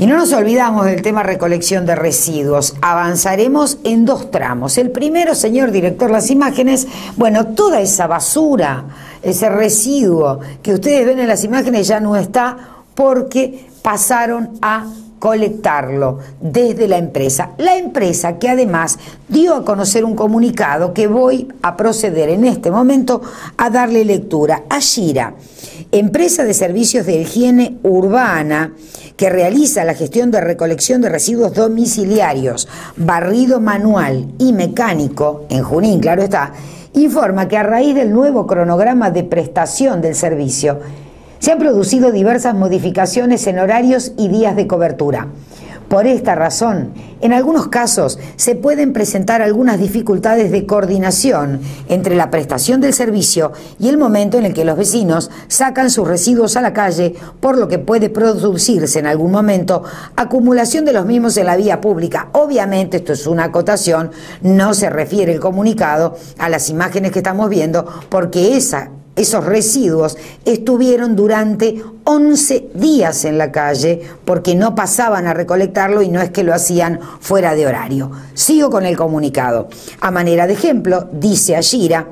Y no nos olvidamos del tema recolección de residuos. Avanzaremos en 2 tramos. El primero, señor director, las imágenes, bueno, toda esa basura, ese residuo que ustedes ven en las imágenes ya no está porque pasaron a colectarlo desde la empresa. La empresa que además dio a conocer un comunicado que voy a proceder en este momento a darle lectura. Ashira, empresa de servicios de higiene urbana que realiza la gestión de recolección de residuos domiciliarios, barrido manual y mecánico, en Junín, claro está, informa que a raíz del nuevo cronograma de prestación del servicio, se han producido diversas modificaciones en horarios y días de cobertura. Por esta razón, en algunos casos se pueden presentar algunas dificultades de coordinación entre la prestación del servicio y el momento en el que los vecinos sacan sus residuos a la calle, por lo que puede producirse en algún momento acumulación de los mismos en la vía pública. Obviamente esto es una acotación, no se refiere el comunicado a las imágenes que estamos viendo, porque esos residuos estuvieron durante 11 días en la calle porque no pasaban a recolectarlo y no es que lo hacían fuera de horario. Sigo con el comunicado. A manera de ejemplo, dice Ashira,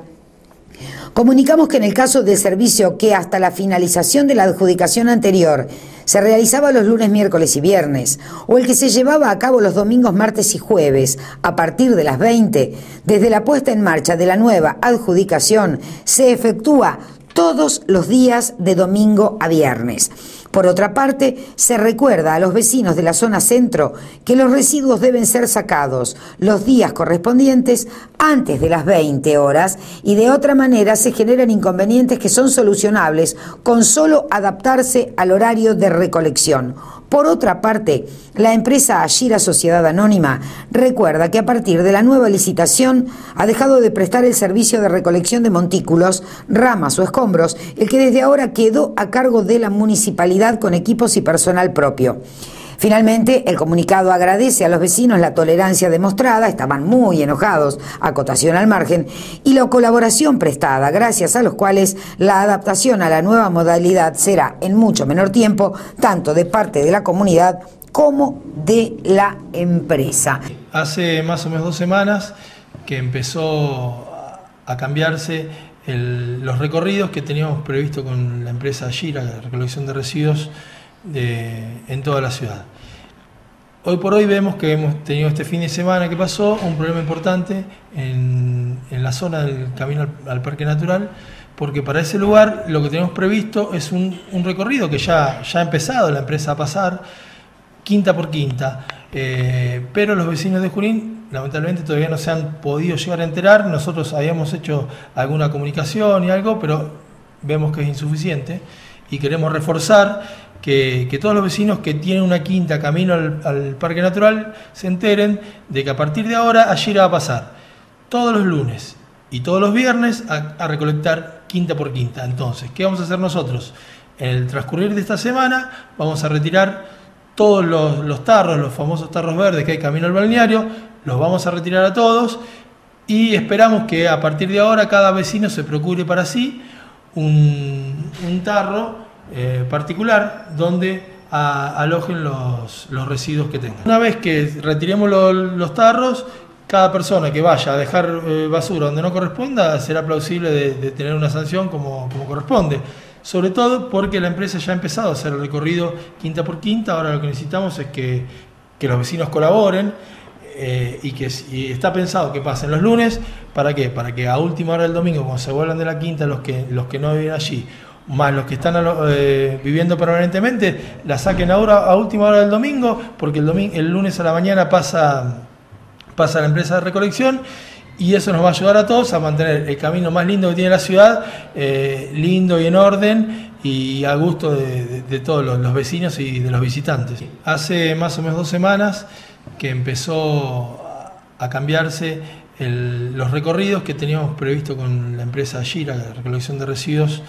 comunicamos que en el caso del servicio que hasta la finalización de la adjudicación anterior se realizaba los lunes, miércoles y viernes, o el que se llevaba a cabo los domingos, martes y jueves, a partir de las 20, desde la puesta en marcha de la nueva adjudicación, se efectúa todos los días de domingo a viernes. Por otra parte, se recuerda a los vecinos de la zona centro que los residuos deben ser sacados los días correspondientes antes de las 20 horas y de otra manera se generan inconvenientes que son solucionables con solo adaptarse al horario de recolección. Por otra parte, la empresa Ashira Sociedad Anónima recuerda que a partir de la nueva licitación ha dejado de prestar el servicio de recolección de montículos, ramas o escombros, el que desde ahora quedó a cargo de la municipalidad con equipos y personal propio. Finalmente, el comunicado agradece a los vecinos la tolerancia demostrada, estaban muy enojados, acotación al margen, y la colaboración prestada, gracias a los cuales la adaptación a la nueva modalidad será en mucho menor tiempo, tanto de parte de la comunidad como de la empresa. Hace más o menos 2 semanas que empezó a cambiarse los recorridos que teníamos previsto con la empresa Ashira, la recolección de residuos en toda la ciudad. Hoy por hoy vemos que hemos tenido este fin de semana que pasó un problema importante en la zona del camino al Parque Natural, porque para ese lugar lo que tenemos previsto es un recorrido que ya ha empezado la empresa a pasar, quinta por quinta, pero los vecinos de Junín lamentablemente todavía no se han podido llegar a enterar. Nosotros habíamos hecho alguna comunicación y algo, pero vemos que es insuficiente y queremos reforzar que todos los vecinos que tienen una quinta camino al Parque Natural se enteren de que a partir de ahora Ashira va a pasar todos los lunes y todos los viernes a recolectar quinta por quinta. Entonces, ¿qué vamos a hacer nosotros? En el transcurrir de esta semana vamos a retirar todos los tarros, los famosos tarros verdes que hay camino al balneario, los vamos a retirar a todos y esperamos que a partir de ahora cada vecino se procure para sí un tarro particular donde alojen los residuos que tengan. Una vez que retiremos los tarros, cada persona que vaya a dejar basura donde no corresponda será plausible de tener una sanción como corresponde. Sobre todo porque la empresa ya ha empezado a hacer el recorrido quinta por quinta. Ahora lo que necesitamos es que los vecinos colaboren y está pensado que pasen los lunes. ¿Para qué? Para que a última hora del domingo, cuando se vuelvan de la quinta, los que no viven allí, más los que están viviendo permanentemente, la saquen ahora a última hora del domingo, porque el lunes a la mañana pasa la empresa de recolección y eso nos va a ayudar a todos a mantener el camino más lindo que tiene la ciudad, lindo y en orden y a gusto de todos los vecinos y de los visitantes. Hace más o menos 2 semanas que empezó a cambiarse los recorridos que teníamos previsto con la empresa Ashira, la recolección de residuos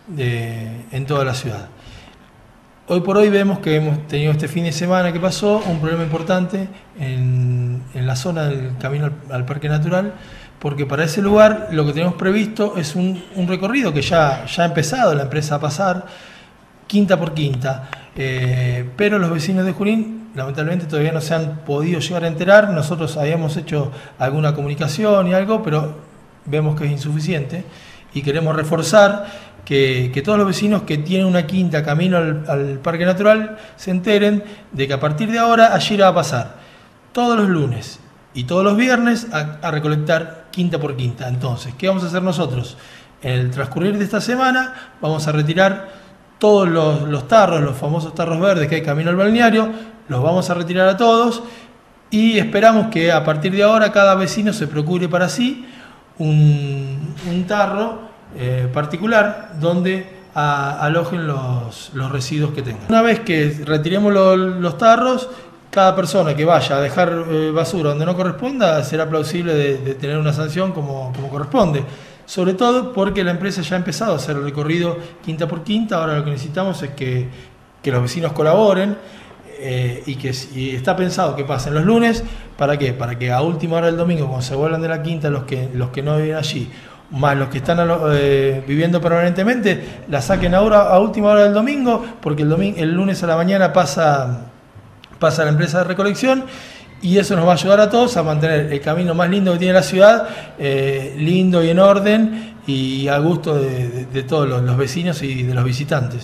en toda la ciudad. Hoy por hoy vemos que hemos tenido este fin de semana que pasó un problema importante en la zona del camino al Parque Natural, porque para ese lugar lo que tenemos previsto es un recorrido que ya ha empezado la empresa a pasar, quinta por quinta, pero los vecinos de Junín lamentablemente todavía no se han podido llegar a enterar. Nosotros habíamos hecho alguna comunicación y algo, pero vemos que es insuficiente y queremos reforzar que todos los vecinos que tienen una quinta camino al Parque Natural se enteren de que a partir de ahora Ashira va a pasar todos los lunes y todos los viernes a recolectar quinta por quinta. Entonces, ¿qué vamos a hacer nosotros? En el transcurrir de esta semana vamos a retirar todos los tarros, los famosos tarros verdes que hay camino al balneario, los vamos a retirar a todos y esperamos que a partir de ahora cada vecino se procure para sí un tarro particular donde alojen los residuos que tengan. Una vez que retiremos los tarros, cada persona que vaya a dejar basura donde no corresponda será plausible de tener una sanción como corresponde. Sobre todo porque la empresa ya ha empezado a hacer el recorrido quinta por quinta. Ahora lo que necesitamos es que los vecinos colaboren y está pensado que pasen los lunes. ¿Para qué? Para que a última hora del domingo, cuando se vuelvan de la quinta, los que no viven allí, más los que están viviendo permanentemente, la saquen ahora a última hora del domingo, porque el lunes a la mañana pasa la empresa de recolección y eso nos va a ayudar a todos a mantener el camino más lindo que tiene la ciudad, lindo y en orden y a gusto de todos los vecinos y de los visitantes.